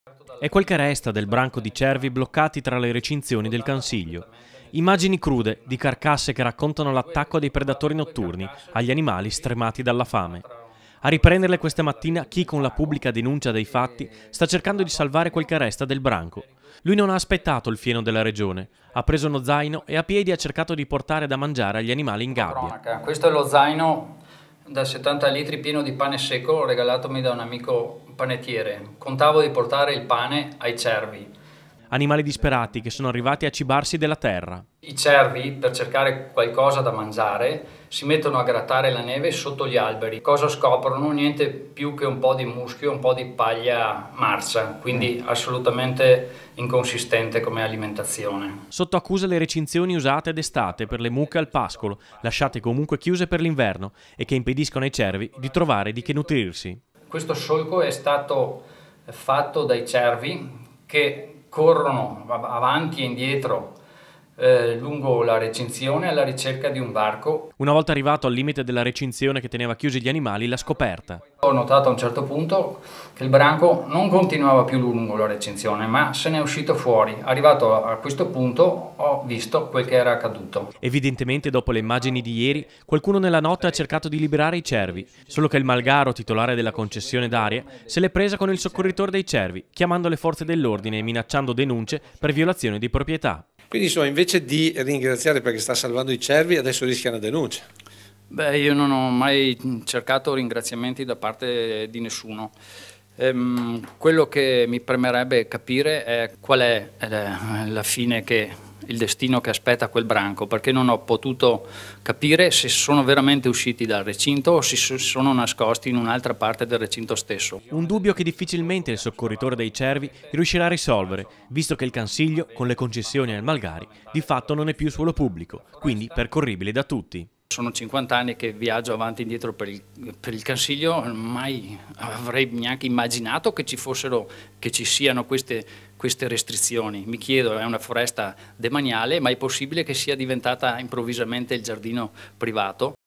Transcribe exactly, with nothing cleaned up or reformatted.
È quel che resta del branco di cervi bloccati tra le recinzioni del Cansiglio. Immagini crude di carcasse che raccontano l'attacco dei predatori notturni agli animali stremati dalla fame. A riprenderle questa mattina chi con la pubblica denuncia dei fatti sta cercando di salvare quel che resta del branco. Lui non ha aspettato il fieno della regione, ha preso uno zaino e a piedi ha cercato di portare da mangiare agli animali in gabbia. Questo è lo zaino da settanta litri pieno di pane secco regalatomi da un amico panettiere. Contavo di portare il pane ai cervi. Animali disperati che sono arrivati a cibarsi della terra. I cervi, per cercare qualcosa da mangiare, si mettono a grattare la neve sotto gli alberi. Cosa scoprono? Niente più che un po' di muschio, un po' di paglia marcia, quindi assolutamente inconsistente come alimentazione. Sotto accusa le recinzioni usate d'estate per le mucche al pascolo, lasciate comunque chiuse per l'inverno e che impediscono ai cervi di trovare di che nutrirsi. Questo solco è stato fatto dai cervi che corrono avanti e indietro eh, lungo la recinzione alla ricerca di un varco. Una volta arrivato al limite della recinzione che teneva chiusi gli animali, l'ha scoperta. Ho notato a un certo punto che il branco non continuava più lungo la recinzione, ma se ne è uscito fuori. Arrivato a questo punto ho visto quel che era accaduto. Evidentemente dopo le immagini di ieri, qualcuno nella notte ha cercato di liberare i cervi, solo che il malgaro, titolare della concessione d'aria, se l'è presa con il soccorritore dei cervi, chiamando le forze dell'ordine e minacciando denunce per violazione di proprietà. Quindi insomma, invece di ringraziare perché sta salvando i cervi, adesso rischia una denuncia. Beh, io non ho mai cercato ringraziamenti da parte di nessuno. Ehm, quello che mi premerebbe capire è qual è eh, la fine che il destino che aspetta quel branco, perché non ho potuto capire se sono veramente usciti dal recinto o se sono nascosti in un'altra parte del recinto stesso. Un dubbio che difficilmente il soccorritore dei cervi riuscirà a risolvere, visto che il Cansiglio, con le concessioni al Malgari, di fatto non è più suolo pubblico, quindi percorribile da tutti. Sono cinquanta anni che viaggio avanti e indietro per il, per il Cansiglio, mai avrei neanche immaginato che ci fossero, che ci siano queste, queste restrizioni. Mi chiedo, è una foresta demaniale, ma è possibile che sia diventata improvvisamente il giardino privato?